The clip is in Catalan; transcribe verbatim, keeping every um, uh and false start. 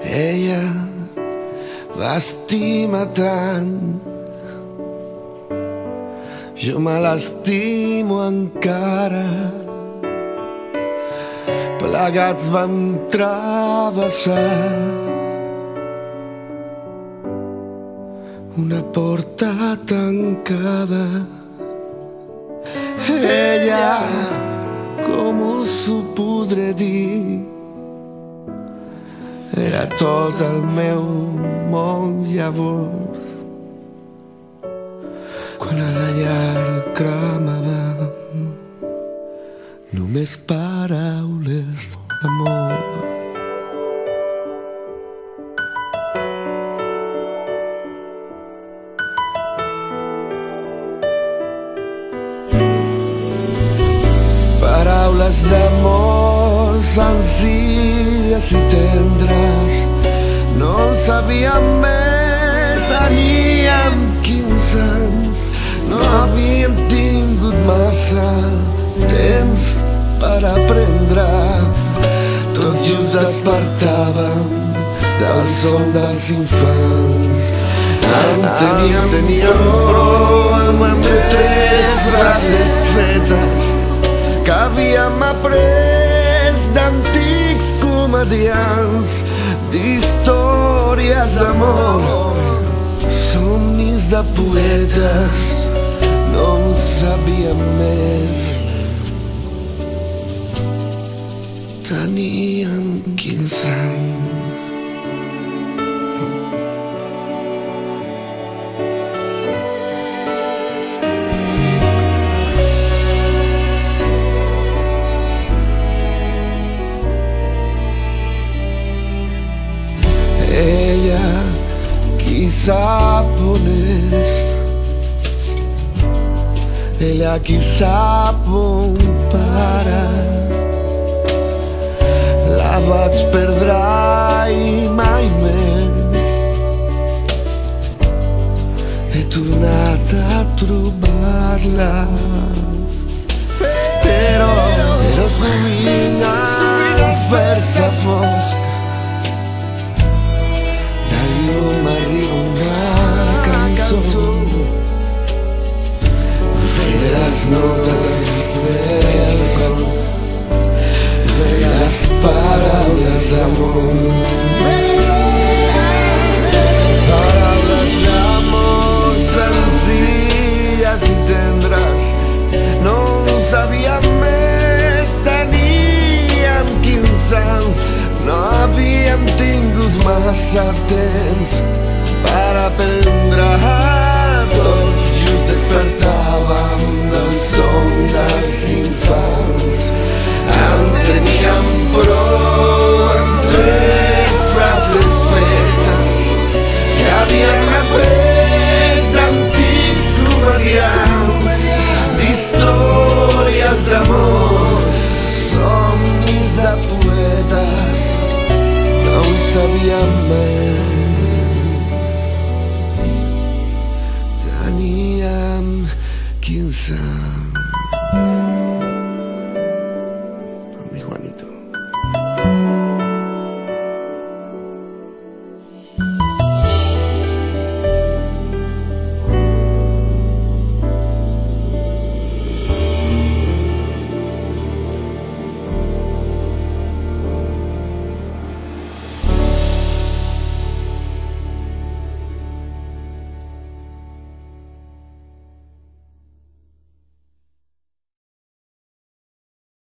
Ella lastima tant, jo me l'estimo encara. Plegats vam travessar una porta tancada. Ella, com us ho podré dir, era tot el meu món llavors. Quan a la llar cremava només paraules d'amor. Paraules d'amor senzilles i tendres, no en sabíem més, teníem quinze anys, no havíem tingut massa temps per aprendre. Tot just despertàvem del son dels infants. En teníem, teníem prou amb tres frases fetes que havíem après d'antics comediants, d'històries d'amor, somnis de poetes. No en sabíem més, teníem quinze anys. Ella, qui sap on és, ella qui sap on para. La vaig perdre i mai més he tornat a trobar-la. Però ja sovint al fer-se fosc de llum arriba una cançó. Les notes verdes, les paraules d'amor, paraules d'amor senzilles i tendres, no en sabíem més, teníem quinze anys, no havíem tingut massa temps per aprendre. Tot just despertàvem del son dels infants. En teníem prou amb tres frases fetes que havíem après d'antics comediants, d'històries d'amor, somnis de poetes. No en sabíem més, teníem quinze anys.